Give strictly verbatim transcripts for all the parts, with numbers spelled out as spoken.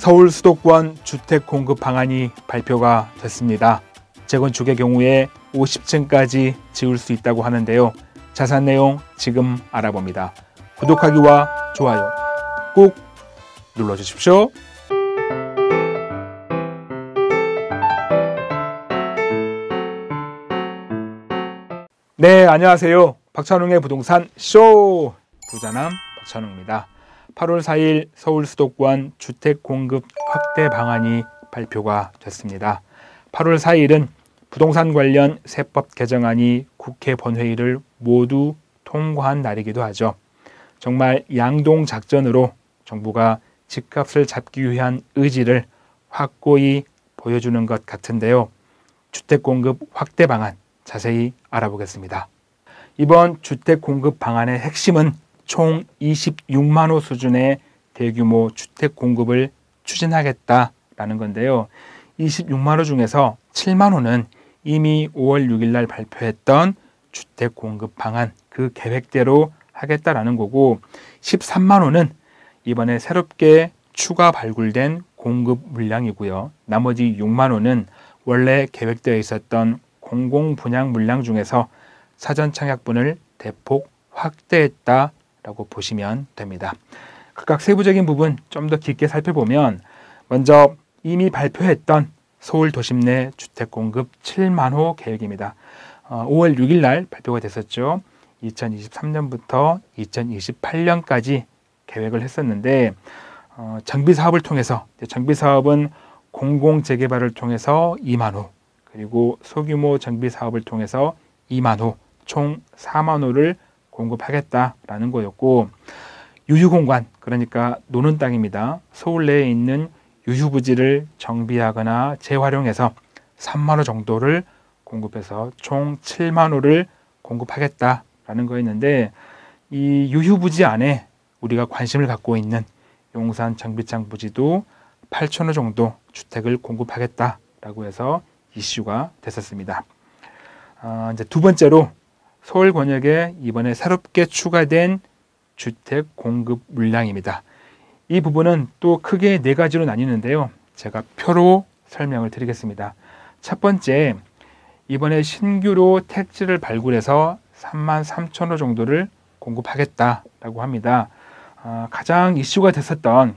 서울 수도권 주택 공급 방안이 발표가 됐습니다. 재건축의 경우에 오십 층까지 지을 수 있다고 하는데요. 자세한 내용 지금 알아봅니다. 구독하기와 좋아요 꼭 눌러주십시오. 네, 안녕하세요. 박찬웅의 부동산 쇼! 부자남 박찬웅입니다. 팔월 사일 서울 수도권 주택 공급 확대 방안이 발표가 됐습니다. 팔월 사일은 부동산 관련 세법 개정안이 국회 본회의를 모두 통과한 날이기도 하죠. 정말 양동 작전으로 정부가 집값을 잡기 위한 의지를 확고히 보여주는 것 같은데요. 주택 공급 확대 방안 자세히 알아보겠습니다. 이번 주택 공급 방안의 핵심은 총 이십육만 호 수준의 대규모 주택 공급을 추진하겠다라는 건데요. 이십육만 호 중에서 칠만 호는 이미 오월 육일 날 발표했던 주택 공급 방안 그 계획대로 하겠다라는 거고, 십삼만 호는 이번에 새롭게 추가 발굴된 공급 물량이고요. 나머지 육만 호는 원래 계획되어 있었던 공공 분양 물량 중에서 사전 청약분을 대폭 확대했다라고 보시면 됩니다. 각각 세부적인 부분 좀 더 깊게 살펴보면, 먼저 이미 발표했던 서울 도심 내 주택 공급 칠만 호 계획입니다. 어, 오월 육일 날 발표가 됐었죠. 이천이십삼 년부터 이천이십팔 년까지 계획을 했었는데, 어, 정비 사업을 통해서, 정비 사업은 공공 재개발을 통해서 이만 호, 그리고 소규모 정비 사업을 통해서 이만 호, 총 사만 호를 공급하겠다라는 거였고, 유휴공간, 그러니까 노는 땅입니다. 서울 내에 있는 유휴부지를 정비하거나 재활용해서 삼만 호 정도를 공급해서 총 칠만 호를 공급하겠다라는 거였는데, 이 유휴부지 안에 우리가 관심을 갖고 있는 용산 정비창 부지도 팔천 호 정도 주택을 공급하겠다라고 해서 이슈가 됐었습니다. 어, 이제 두 번째로 서울 권역에 이번에 새롭게 추가된 주택 공급 물량입니다. 이 부분은 또 크게 네 가지로 나뉘는데요. 제가 표로 설명을 드리겠습니다. 첫 번째, 이번에 신규로 택지를 발굴해서 삼만 삼천 호 정도를 공급하겠다라고 합니다. 어, 가장 이슈가 됐었던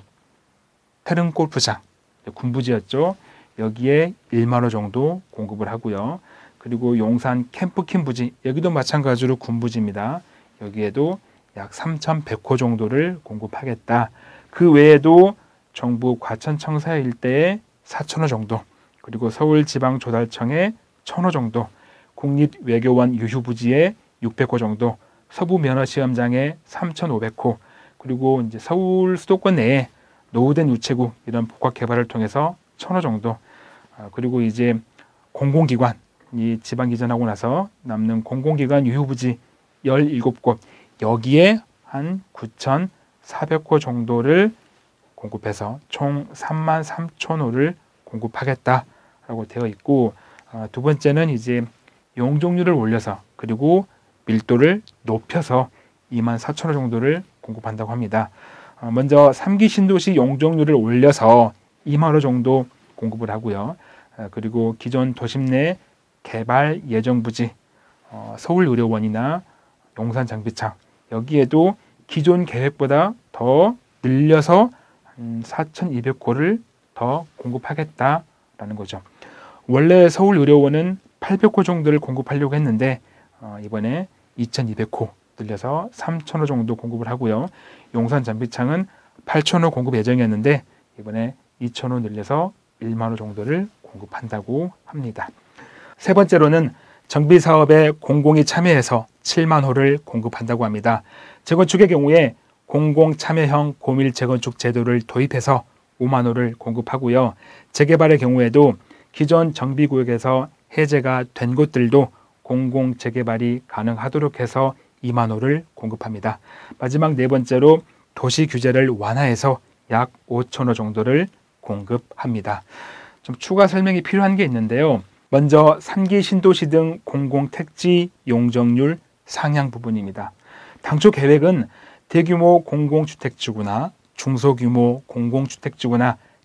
태릉 골프장, 군부지였죠. 여기에 일만 호 정도 공급을 하고요. 그리고 용산 캠프킨 부지, 여기도 마찬가지로 군부지입니다. 여기에도 약 삼천백 호 정도를 공급하겠다. 그 외에도 정부 과천청사 일대에 사천 호 정도, 그리고 서울지방조달청에 천 호 정도, 국립외교원 유휴부지에 육백 호 정도, 서부면허시험장에 삼천오백 호, 그리고 이제 서울 수도권 내에 노후된 우체국 이런 복합 개발을 통해서 천 호 정도, 그리고 이제 공공기관, 이 지방 이전하고 나서 남는 공공기관 유휴부지 열일곱 곳, 여기에 한 구천사백 호 정도를 공급해서 총 삼만 삼천 호를 공급하겠다라고 되어 있고, 어, 두 번째는 이제 용적률을 올려서 그리고 밀도를 높여서 이만 사천 호 정도를 공급한다고 합니다. 어, 먼저 삼 기 신도시 용적률을 올려서 이만 호 정도 공급을 하고요. 어, 그리고 기존 도심 내 개발 예정 부지, 어, 서울의료원이나 용산정비창, 여기에도 기존 계획보다 더 늘려서 한 사천이백 호를 더 공급하겠다라는 거죠. 원래 서울의료원은 팔백 호 정도를 공급하려고 했는데 어, 이번에 이천이백 호 늘려서 삼천 호 정도 공급을 하고요. 용산정비창은 팔천 호 공급 예정이었는데 이번에 이천 호 늘려서 일만 호 정도를 공급한다고 합니다. 세 번째로는 정비 사업에 공공이 참여해서 칠만 호를 공급한다고 합니다. 재건축의 경우에 공공 참여형 고밀 재건축 제도를 도입해서 오만 호를 공급하고요. 재개발의 경우에도 기존 정비구역에서 해제가 된 곳들도 공공 재개발이 가능하도록 해서 이만 호를 공급합니다. 마지막 네 번째로 도시 규제를 완화해서 약 오천 호 정도를 공급합니다. 좀 추가 설명이 필요한 게 있는데요. 먼저 삼 기 신도시 등 공공택지 용적률 상향 부분입니다. 당초 계획은 대규모 공공주택지구나 중소규모 공공주택지구나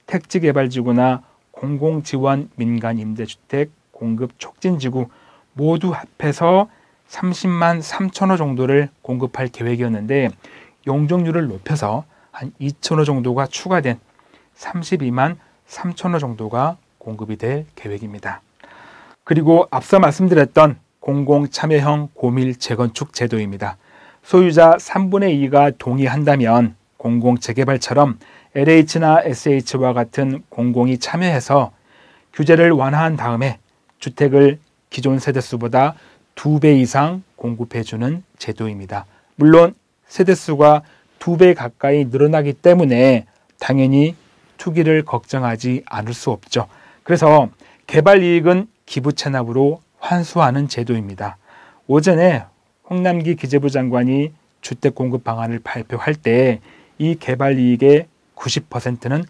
택지개발지구나 공공지원 민간임대주택 공급 촉진지구 모두 합해서 삼십만 삼천 호 정도를 공급할 계획이었는데 용적률을 높여서 한 이천 호 정도가 추가된 삼십이만 삼천 호 정도가 공급이 될 계획입니다. 그리고 앞서 말씀드렸던 공공참여형 고밀 재건축 제도입니다. 소유자 삼분의 이가 동의한다면 공공재개발처럼 엘에이치나 에스에이치와 같은 공공이 참여해서 규제를 완화한 다음에 주택을 기존 세대수보다 두 배 이상 공급해주는 제도입니다. 물론 세대수가 두 배 가까이 늘어나기 때문에 당연히 투기를 걱정하지 않을 수 없죠. 그래서 개발이익은 기부 체납으로 환수하는 제도입니다. 오전에 홍남기 기재부 장관이 주택 공급 방안을 발표할 때 이 개발이익의 구십 퍼센트는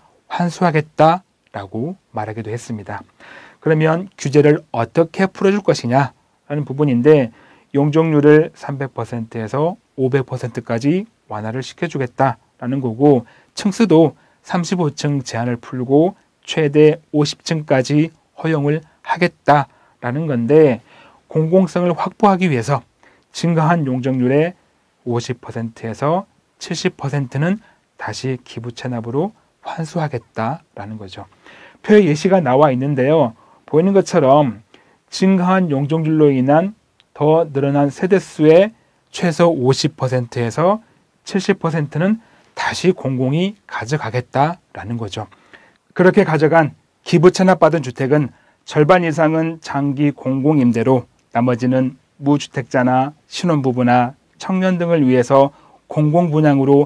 환수하겠다라고 말하기도 했습니다. 그러면 규제를 어떻게 풀어줄 것이냐라는 부분인데 용적률을 삼백 퍼센트에서 오백 퍼센트까지 완화를 시켜주겠다라는 거고 층수도 삼십오 층 제한을 풀고 최대 오십 층까지 허용을 하겠다라는 건데 공공성을 확보하기 위해서 증가한 용적률의 오십 퍼센트에서 칠십 퍼센트는 다시 기부 체납으로 환수하겠다라는 거죠. 표에 예시가 나와 있는데요. 보이는 것처럼 증가한 용적률로 인한 더 늘어난 세대수의 최소 오십 퍼센트에서 칠십 퍼센트는 다시 공공이 가져가겠다라는 거죠. 그렇게 가져간 기부 체납받은 주택은 절반 이상은 장기 공공임대로 나머지는 무주택자나 신혼부부나 청년 등을 위해서 공공분양으로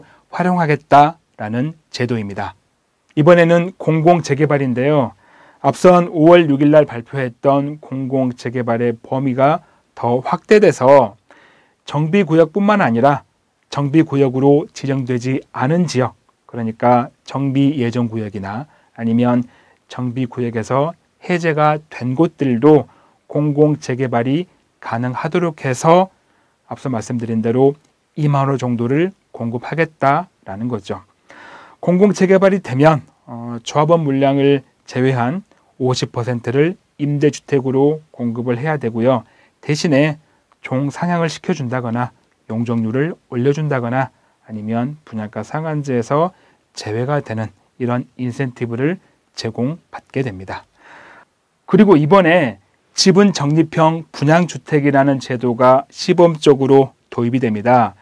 활용하겠다라는 제도입니다. 이번에는 공공재개발인데요. 앞선 오월 육일 날 발표했던 공공재개발의 범위가 더 확대돼서 정비구역뿐만 아니라 정비구역으로 지정되지 않은 지역, 그러니까 정비예정구역이나 아니면 정비구역에서 해제가 된 곳들도 공공재개발이 가능하도록 해서 앞서 말씀드린 대로 이만 호 정도를 공급하겠다라는 거죠. 공공재개발이 되면 어, 조합원 물량을 제외한 오십 퍼센트를 임대주택으로 공급을 해야 되고요. 대신에 종상향을 시켜준다거나 용적률을 올려준다거나 아니면 분양가 상한제에서 제외가 되는 이런 인센티브를 제공받게 됩니다. 그리고 이번에 지분 적립형 분양주택이라는 제도가 시범적으로 도입이 됩니다.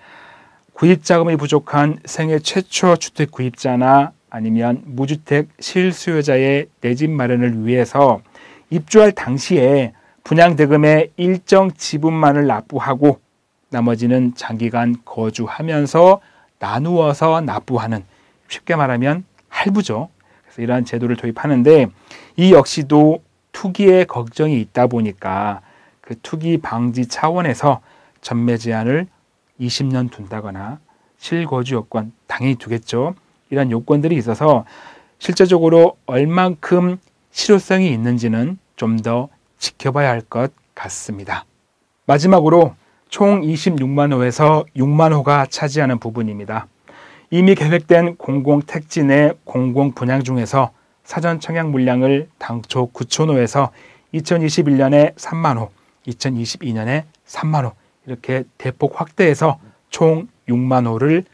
구입자금이 부족한 생애 최초 주택 구입자나 아니면 무주택 실수요자의 내 집 마련을 위해서 입주할 당시에 분양대금의 일정 지분만을 납부하고 나머지는 장기간 거주하면서 나누어서 납부하는, 쉽게 말하면 할부죠. 그래서 이러한 제도를 도입하는데 이 역시도 투기의 걱정이 있다 보니까 그 투기 방지 차원에서 전매 제한을 이십 년 둔다거나 실거주 요건 당연히 두겠죠. 이런 요건들이 있어서 실제적으로 얼만큼 실효성이 있는지는 좀 더 지켜봐야 할 것 같습니다. 마지막으로 총 이십육만 호에서 육만 호가 차지하는 부분입니다. 이미 계획된 공공택지 내 공공분양 중에서 사전 청약 물량을 당초 구천 호에서 이천이십일 년에 삼만 호, 이천이십이 년에 삼만 호 이렇게 대폭 확대해서 총 육만 호를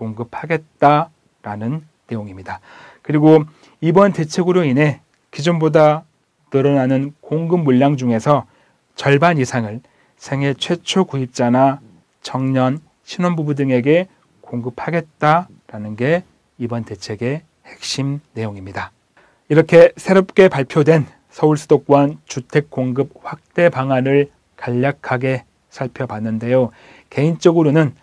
공급하겠다라는 내용입니다. 그리고 이번 대책으로 인해 기존보다 늘어나는 공급 물량 중에서 절반 이상을 생애 최초 구입자나 청년, 신혼부부 등에게 공급하겠다라는 게 이번 대책의 핵심 내용입니다. 이렇게 새롭게 발표된 서울 수도권 주택 공급 확대 방안을 간략하게 살펴봤는데요. 개인적으로는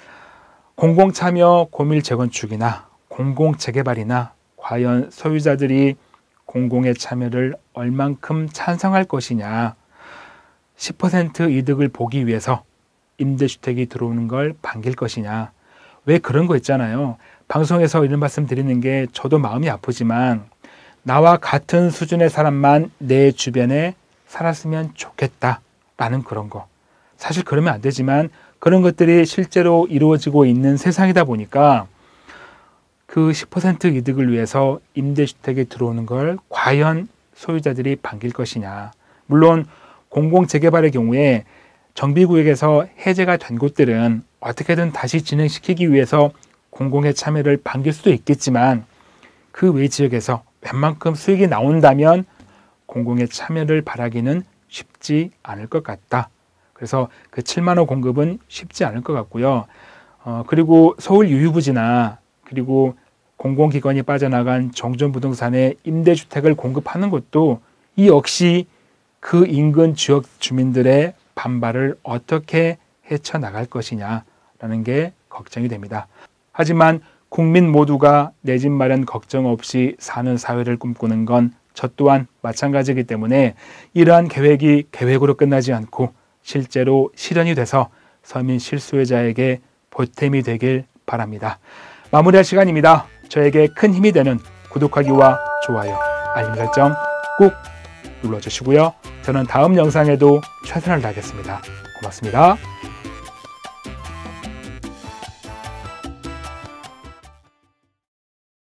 공공참여 고밀 재건축이나 공공재개발이나 과연 소유자들이 공공의 참여를 얼만큼 찬성할 것이냐, 십 퍼센트 이득을 보기 위해서 임대주택이 들어오는 걸 반길 것이냐, 왜 그런 거 있잖아요. 방송에서 이런 말씀 드리는 게 저도 마음이 아프지만 나와 같은 수준의 사람만 내 주변에 살았으면 좋겠다라는 그런 거. 사실 그러면 안 되지만 그런 것들이 실제로 이루어지고 있는 세상이다 보니까 그 십 퍼센트 이득을 위해서 임대주택에 들어오는 걸 과연 소유자들이 반길 것이냐. 물론 공공재개발의 경우에 정비구역에서 해제가 된 곳들은 어떻게든 다시 진행시키기 위해서 공공의 참여를 반길 수도 있겠지만 그 외 지역에서 웬만큼 수익이 나온다면 공공의 참여를 바라기는 쉽지 않을 것 같다. 그래서 그 칠만 호 공급은 쉽지 않을 것 같고요. 어, 그리고 서울 유휴부지나 그리고 공공기관이 빠져나간 정전부동산에 임대주택을 공급하는 것도 이 역시 그 인근 지역 주민들의 반발을 어떻게 헤쳐나갈 것이냐라는 게 걱정이 됩니다. 하지만 국민 모두가 내 집 마련 걱정 없이 사는 사회를 꿈꾸는 건 저 또한 마찬가지이기 때문에 이러한 계획이 계획으로 끝나지 않고 실제로 실현이 돼서 서민 실수요자에게 보탬이 되길 바랍니다. 마무리할 시간입니다. 저에게 큰 힘이 되는 구독하기와 좋아요, 알림 설정 꼭 눌러주시고요. 저는 다음 영상에도 최선을 다하겠습니다. 고맙습니다.